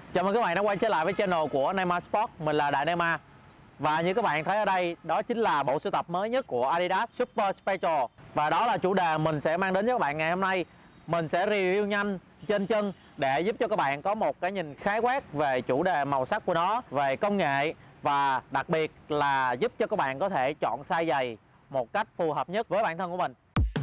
Chào mừng các bạn đã quay trở lại với channel của Neymar Sport. Mình là Đại Neymar. Và như các bạn thấy ở đây, đó chính là bộ sưu tập mới nhất của Adidas Super Special. Và đó là chủ đề mình sẽ mang đến cho các bạn ngày hôm nay. Mình sẽ review nhanh trên chân để giúp cho các bạn có một cái nhìn khái quát về chủ đề màu sắc của nó, về công nghệ, và đặc biệt là giúp cho các bạn có thể chọn size giày một cách phù hợp nhất với bản thân của mình.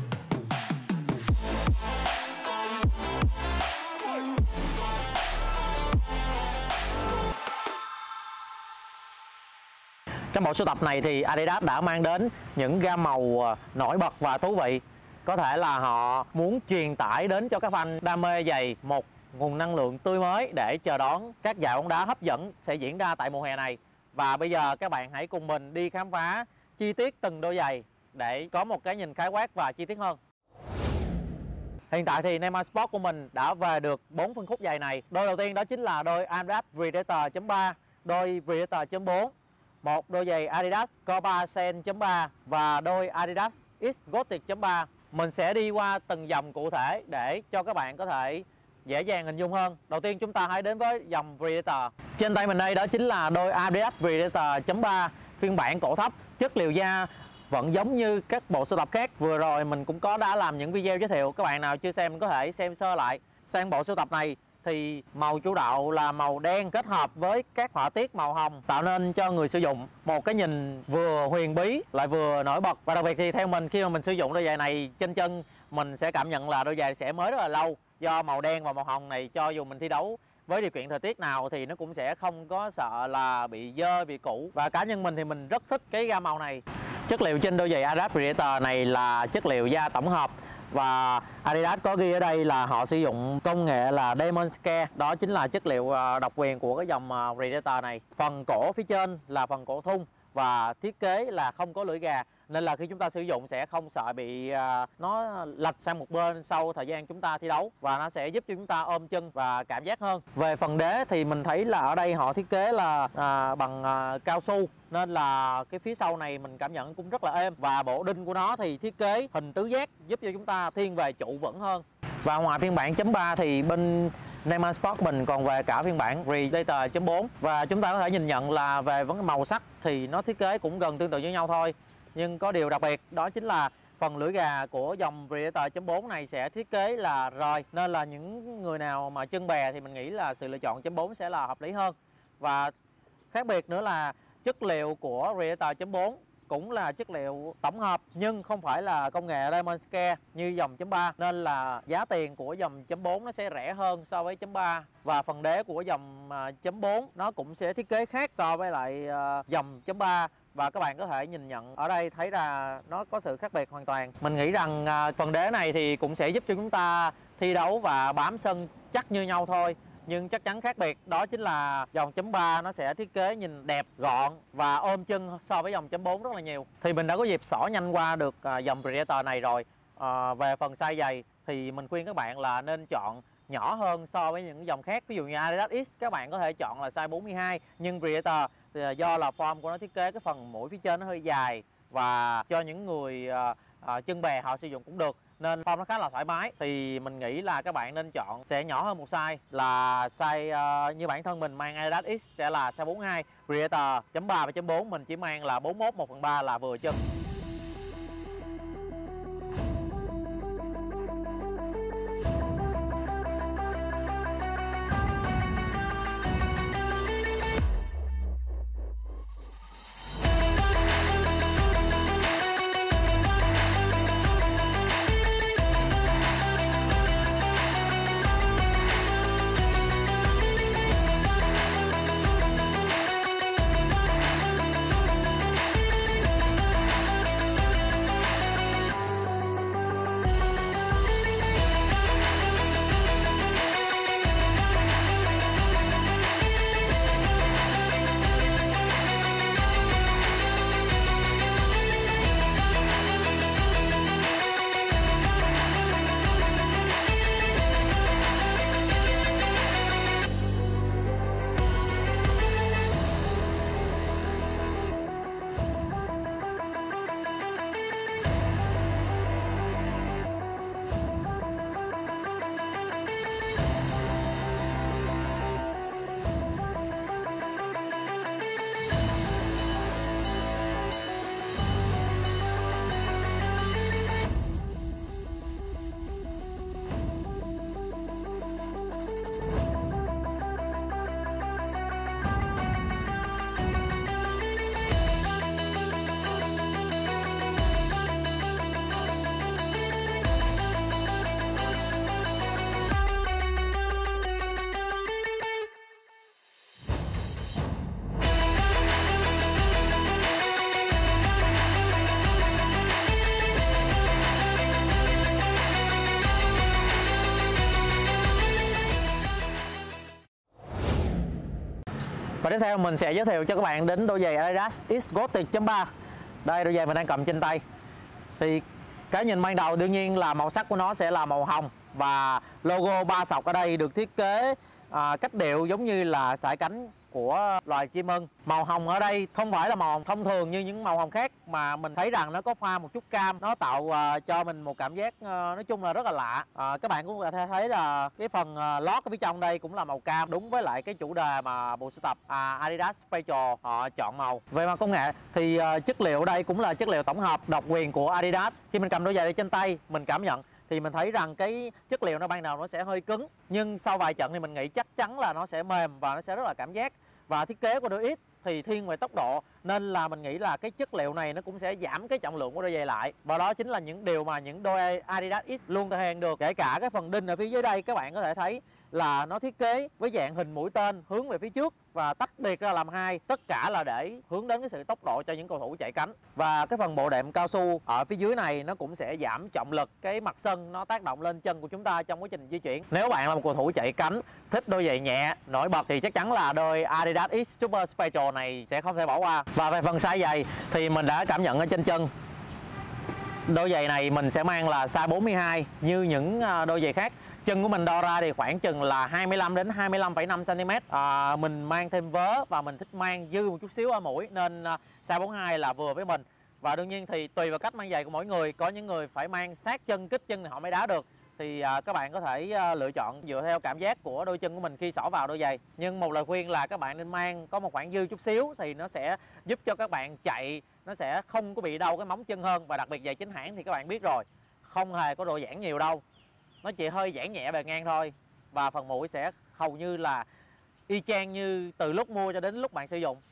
Trong bộ sưu tập này thì Adidas đã mang đến những gam màu nổi bật và thú vị. Có thể là họ muốn truyền tải đến cho các fan đam mê giày một nguồn năng lượng tươi mới để chờ đón các giải bóng đá hấp dẫn sẽ diễn ra tại mùa hè này. Và bây giờ các bạn hãy cùng mình đi khám phá chi tiết từng đôi giày để có một cái nhìn khái quát và chi tiết hơn. Hiện tại thì Neymar Sport của mình đã về được 4 phân khúc giày này. Đôi đầu tiên đó chính là đôi Adidas Predator.3, đôi Predator.4, một đôi giày Adidas Copa Sen.3 và đôi Adidas X Gothic.3. Mình sẽ đi qua từng dòng cụ thể để cho các bạn có thể dễ dàng hình dung hơn. Đầu tiên chúng ta hãy đến với dòng Predator. Trên tay mình đây đó chính là đôi Adidas Predator.3 phiên bản cổ thấp. Chất liệu da vẫn giống như các bộ sưu tập khác. Vừa rồi mình cũng đã làm những video giới thiệu. Các bạn nào chưa xem có thể xem sơ lại. Sang bộ sưu tập này thì màu chủ đạo là màu đen kết hợp với các họa tiết màu hồng, tạo nên cho người sử dụng một cái nhìn vừa huyền bí lại vừa nổi bật. Và đặc biệt thì theo mình, khi mà mình sử dụng đôi giày này trên chân, mình sẽ cảm nhận là đôi giày sẽ mới rất là lâu. Do màu đen và màu hồng này, cho dù mình thi đấu với điều kiện thời tiết nào thì nó cũng sẽ không có sợ là bị dơ, bị cũ. Và cá nhân mình thì mình rất thích cái gam màu này. Chất liệu trên đôi giày Adidas Predator này là chất liệu da tổng hợp. Và Adidas có ghi ở đây là họ sử dụng công nghệ là Diamond Scale. Đó chính là chất liệu độc quyền của cái dòng Predator này. Phần cổ phía trên là phần cổ thun và thiết kế là không có lưỡi gà, nên là khi chúng ta sử dụng sẽ không sợ bị nó lệch sang một bên sau thời gian chúng ta thi đấu, và nó sẽ giúp cho chúng ta ôm chân và cảm giác hơn. Về phần đế thì mình thấy là ở đây họ thiết kế là bằng cao su, nên là cái phía sau này mình cảm nhận cũng rất là êm. Và bộ đinh của nó thì thiết kế hình tứ giác, giúp cho chúng ta thiên về trụ vững hơn. Và ngoài phiên bản .3 thì bên Neymar Sport mình còn về cả phiên bản Predator.4. Và chúng ta có thể nhìn nhận là về vấn đề màu sắc thì nó thiết kế cũng gần tương tự với nhau thôi. Nhưng có điều đặc biệt đó chính là phần lưỡi gà của dòng Predator.4 này sẽ thiết kế là rời, nên là những người nào mà chân bè thì mình nghĩ là sự lựa chọn .4 sẽ là hợp lý hơn. Và khác biệt nữa là chất liệu của Predator.4 cũng là chất liệu tổng hợp nhưng không phải là công nghệ Diamond Scale như dòng .3, nên là giá tiền của dòng .4 nó sẽ rẻ hơn so với .3. Và phần đế của dòng .4 nó cũng sẽ thiết kế khác so với lại dòng .3. Và các bạn có thể nhìn nhận ở đây thấy ra nó có sự khác biệt hoàn toàn. Mình nghĩ rằng phần đế này thì cũng sẽ giúp cho chúng ta thi đấu và bám sân chắc như nhau thôi. Nhưng chắc chắn khác biệt đó chính là dòng .3 nó sẽ thiết kế nhìn đẹp, gọn và ôm chân so với dòng .4 rất là nhiều. Thì mình đã có dịp xỏ nhanh qua được dòng Predator này rồi. Về phần size giày thì mình khuyên các bạn là nên chọn nhỏ hơn so với những dòng khác. Ví dụ như Adidas X các bạn có thể chọn là size 42. Nhưng Predator thì do là form của nó thiết kế cái phần mũi phía trên nó hơi dài, và cho những người chân bè họ sử dụng cũng được, nên form nó khá là thoải mái. Thì mình nghĩ là các bạn nên chọn sẽ nhỏ hơn một size, là size như bản thân mình mang Adidas X sẽ là size 42. Predator.3 và .4 mình chỉ mang là 41 1/3 là vừa chân. Và tiếp theo mình sẽ giới thiệu cho các bạn đến đôi giày Adidas X Gothic 3. Đây, đôi giày mình đang cầm trên tay. Thì cái nhìn ban đầu đương nhiên là màu sắc của nó sẽ là màu hồng, và logo 3 sọc ở đây được thiết kế cách điệu giống như là sải cánh của loài chim ưng. Màu hồng ở đây không phải là màu hồng thông thường như những màu hồng khác, mà mình thấy rằng nó có pha một chút cam, nó tạo cho mình một cảm giác nói chung là rất là lạ. Các bạn cũng có thể thấy là cái phần lót ở phía trong đây cũng là màu cam, đúng với lại cái chủ đề mà bộ sưu tập Adidas Special họ chọn màu. Về mặt công nghệ thì chất liệu ở đây cũng là chất liệu tổng hợp độc quyền của Adidas. Khi mình cầm đôi giày trên tay mình cảm nhận thì mình thấy rằng cái chất liệu nó ban đầu nó sẽ hơi cứng, nhưng sau vài trận thì mình nghĩ chắc chắn là nó sẽ mềm và nó sẽ rất là cảm giác. Và thiết kế của đôi X thì thiên về tốc độ, nên là mình nghĩ là cái chất liệu này nó cũng sẽ giảm cái trọng lượng của đôi giày lại. Và đó chính là những điều mà những đôi Adidas X luôn thực hiện được. Kể cả cái phần đinh ở phía dưới đây các bạn có thể thấy là nó thiết kế với dạng hình mũi tên hướng về phía trước và tách biệt ra làm hai, tất cả là để hướng đến cái sự tốc độ cho những cầu thủ chạy cánh. Và cái phần bộ đệm cao su ở phía dưới này nó cũng sẽ giảm trọng lực cái mặt sân nó tác động lên chân của chúng ta trong quá trình di chuyển. Nếu bạn là một cầu thủ chạy cánh thích đôi giày nhẹ nổi bật thì chắc chắn là đôi Adidas X Super Special này sẽ không thể bỏ qua. Và về phần size giày thì mình đã cảm nhận ở trên chân, đôi giày này mình sẽ mang là size 42 như những đôi giày khác. Chân của mình đo ra thì khoảng chừng là 25 đến 25,5 cm. Mình mang thêm vớ và mình thích mang dư một chút xíu ở mũi, nên size 42 là vừa với mình. Và đương nhiên thì tùy vào cách mang giày của mỗi người, có những người phải mang sát chân, kích chân thì họ mới đá được. Thì các bạn có thể lựa chọn dựa theo cảm giác của đôi chân của mình khi xỏ vào đôi giày. Nhưng một lời khuyên là các bạn nên mang có một khoảng dư chút xíu thì nó sẽ giúp cho các bạn chạy nó sẽ không có bị đau cái móng chân hơn. Và đặc biệt giày chính hãng thì các bạn biết rồi, không hề có độ giãn nhiều đâu, nó chỉ hơi giãn nhẹ bề ngang thôi. Và phần mũi sẽ hầu như là y chang như từ lúc mua cho đến lúc bạn sử dụng.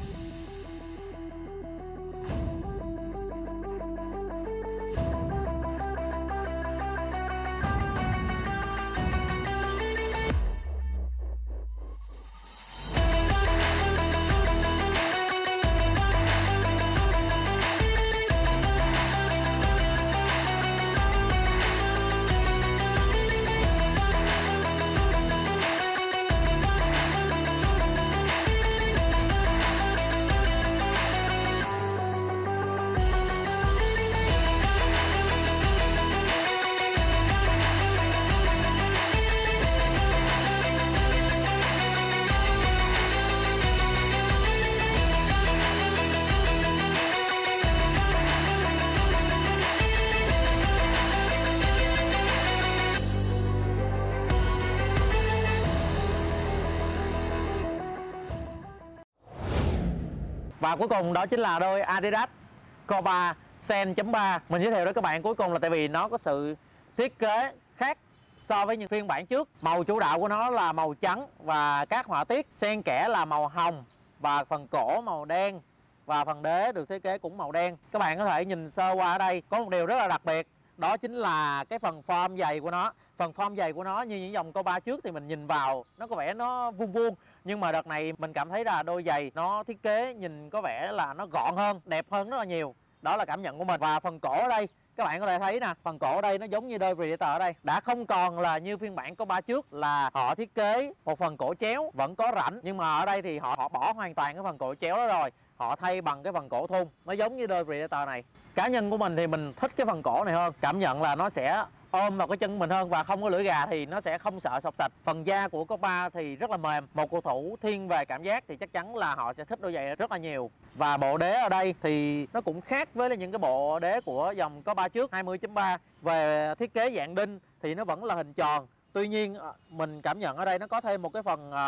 Và cuối cùng đó chính là đôi Adidas Copa Sen.3. Mình giới thiệu đến các bạn cuối cùng là tại vì nó có sự thiết kế khác so với những phiên bản trước. Màu chủ đạo của nó là màu trắng và các họa tiết xen kẽ là màu hồng, và phần cổ màu đen, và phần đế được thiết kế cũng màu đen. Các bạn có thể nhìn sơ qua ở đây có một điều rất là đặc biệt, đó chính là cái phần form giày của nó. Phần form giày của nó như những dòng Copa trước thì mình nhìn vào nó có vẻ nó vuông vuông, nhưng mà đợt này mình cảm thấy là đôi giày nó thiết kế nhìn có vẻ là nó gọn hơn, đẹp hơn rất là nhiều. Đó là cảm nhận của mình. Và phần cổ ở đây các bạn có thể thấy nè, phần cổ ở đây nó giống như đôi Predator ở đây, đã không còn là như phiên bản Copa trước là họ thiết kế một phần cổ chéo vẫn có rãnh, nhưng mà ở đây thì họ bỏ hoàn toàn cái phần cổ chéo đó rồi, họ thay bằng cái phần cổ thun, nó giống như đôi Predator này. Cá nhân của mình thì mình thích cái phần cổ này hơn, cảm nhận là nó sẽ ôm vào cái chân mình hơn và không có lưỡi gà thì nó sẽ không sợ sọc sạch. Phần da của Copa thì rất là mềm, một cầu thủ thiên về cảm giác thì chắc chắn là họ sẽ thích đôi giày rất là nhiều. Và bộ đế ở đây thì nó cũng khác với những cái bộ đế của dòng Copa trước 20.3. Về thiết kế dạng đinh thì nó vẫn là hình tròn, tuy nhiên mình cảm nhận ở đây nó có thêm một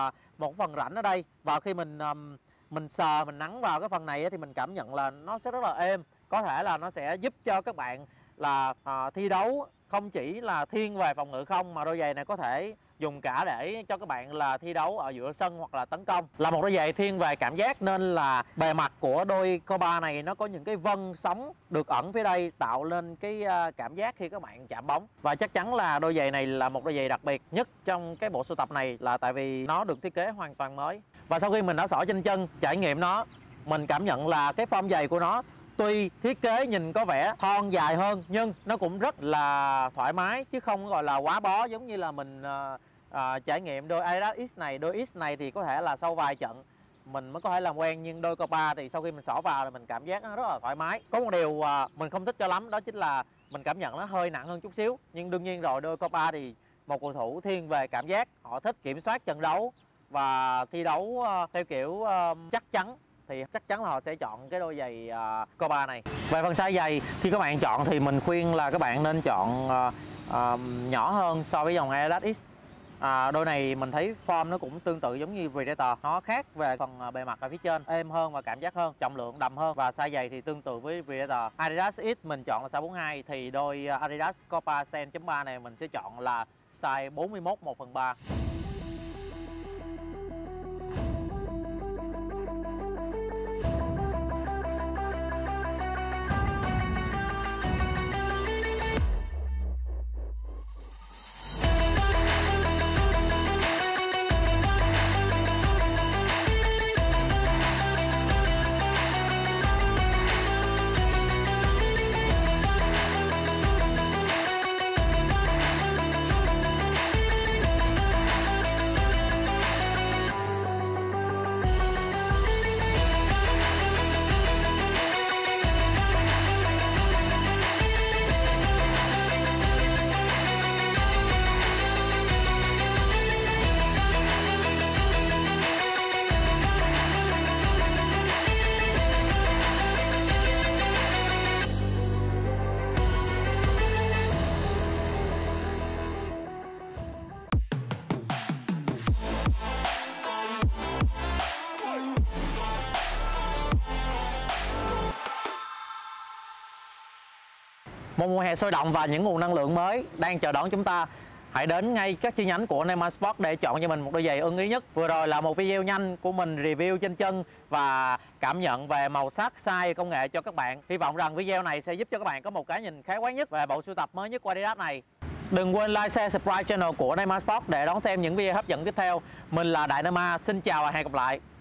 phần rãnh ở đây, và khi mình sờ, mình nắn vào cái phần này thì mình cảm nhận là nó sẽ rất là êm. Có thể là nó sẽ giúp cho các bạn là thi đấu không chỉ là thiên về phòng ngự không, mà đôi giày này có thể dùng cả để cho các bạn là thi đấu ở giữa sân hoặc là tấn công. Là một đôi giày thiên về cảm giác nên là bề mặt của đôi Copa này nó có những cái vân sóng được ẩn phía đây, tạo lên cái cảm giác khi các bạn chạm bóng. Và chắc chắn là đôi giày này là một đôi giày đặc biệt nhất trong cái bộ sưu tập này, là tại vì nó được thiết kế hoàn toàn mới. Và sau khi mình đã xỏ trên chân, trải nghiệm nó, mình cảm nhận là cái form giày của nó tuy thiết kế nhìn có vẻ thon dài hơn nhưng nó cũng rất là thoải mái, chứ không gọi là quá bó giống như là mình trải nghiệm đôi Adidas X này. Đôi X này thì có thể là sau vài trận mình mới có thể làm quen, nhưng đôi Copa thì sau khi mình xỏ vào thì mình cảm giác nó rất là thoải mái. Có một điều mình không thích cho lắm, đó chính là mình cảm nhận nó hơi nặng hơn chút xíu. Nhưng đương nhiên rồi, đôi Copa thì một cầu thủ thiên về cảm giác, họ thích kiểm soát trận đấu và thi đấu theo kiểu chắc chắn, thì chắc chắn là họ sẽ chọn cái đôi giày Copa này. Về phần size giày, khi các bạn chọn thì mình khuyên là các bạn nên chọn nhỏ hơn so với dòng Adidas X. Đôi này mình thấy form nó cũng tương tự giống như Predator, nó khác về phần bề mặt ở phía trên, êm hơn và cảm giác hơn, trọng lượng đầm hơn, và size giày thì tương tự với Predator. Adidas X mình chọn là size 42, thì đôi Adidas Copa Sen.3 này mình sẽ chọn là size 41 1/3. Một mùa hè sôi động và những nguồn năng lượng mới đang chờ đón chúng ta. Hãy đến ngay các chi nhánh của Neymar Sport để chọn cho mình một đôi giày ưng ý nhất. Vừa rồi là một video nhanh của mình review trên chân và cảm nhận về màu sắc, size, công nghệ cho các bạn. Hy vọng rằng video này sẽ giúp cho các bạn có một cái nhìn khái quát nhất về bộ sưu tập mới nhất của Adidas này. Đừng quên like, share, subscribe channel của Neymar Sport để đón xem những video hấp dẫn tiếp theo. Mình là Đại Neymar, xin chào và hẹn gặp lại.